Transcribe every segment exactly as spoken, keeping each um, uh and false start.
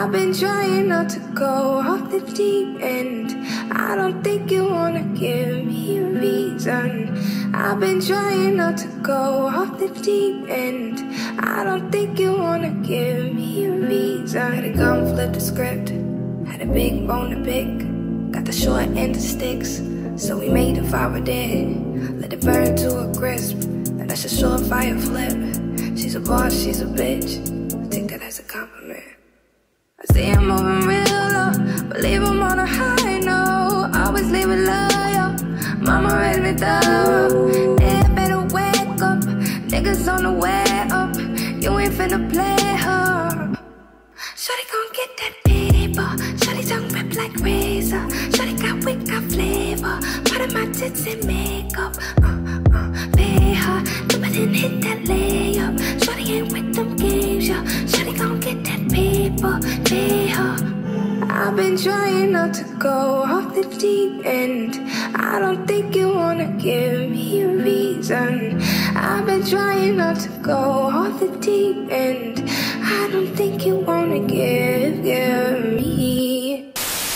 I've been trying not to go off the deep end. I don't think you wanna give me a reason. I've been trying not to go off the deep end. I don't think you wanna give me a reason. Had to come flip the script, had a big bone to pick. Got the short end of sticks, so we made a fire dead. Let it burn to a crisp, and that's a surefire flip. She's a boss, she's a bitch, I take that as a compliment. I see I'm moving real low, but leave them on a high note. Always leave it loyal, mama raised me thorough. Yeah, better wake up, niggas on the way up. You ain't finna play her. Shawty gon' get that paper, shawty tongue rip like razor. Shawty got wit, got flavor, part of my tits and makeup. Uh, uh, pay her, do it and hit that layup. Shawty ain't with them games, yeah. Shawty gon' get that paper, pay her. I've been trying not to go off the deep end. I don't think you wanna give me a reason. I've been trying not to go off the deep end. I don't think you wanna give, give me.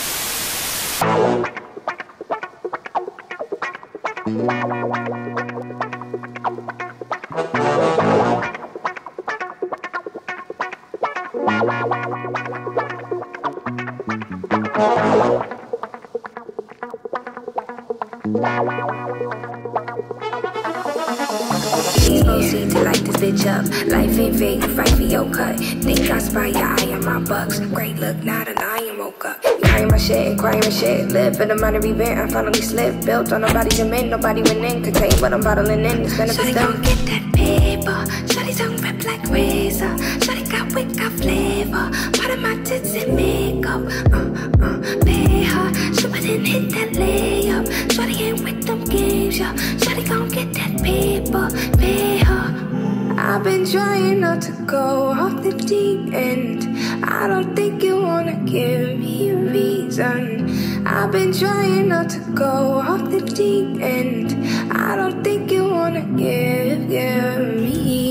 These no seeds to light this bitch up. Life ain't fair, you fight for your cut. Think I spy your eye on my bucks. Great look, not an eye and woke up. Crying my shit and crying my shit. Live in the minor event, I finally slipped. Built on nobody's men, nobody went in. Could tell you what I'm bottling in, it's benefits Shawty gon' get that paper, shawty tongue rip like razor. Shawty got wit, got flavor, part of my tits and makeup. Uh, uh, pay her, shoot it and hit that layup. Shawty ain't with them games, yeah. Shawty gon' get that paper, pay her. I've been trying not to go off the deep end. I don't think you wanna give me a reason. I've been trying not to go off the deep end. I don't think you wanna give, give me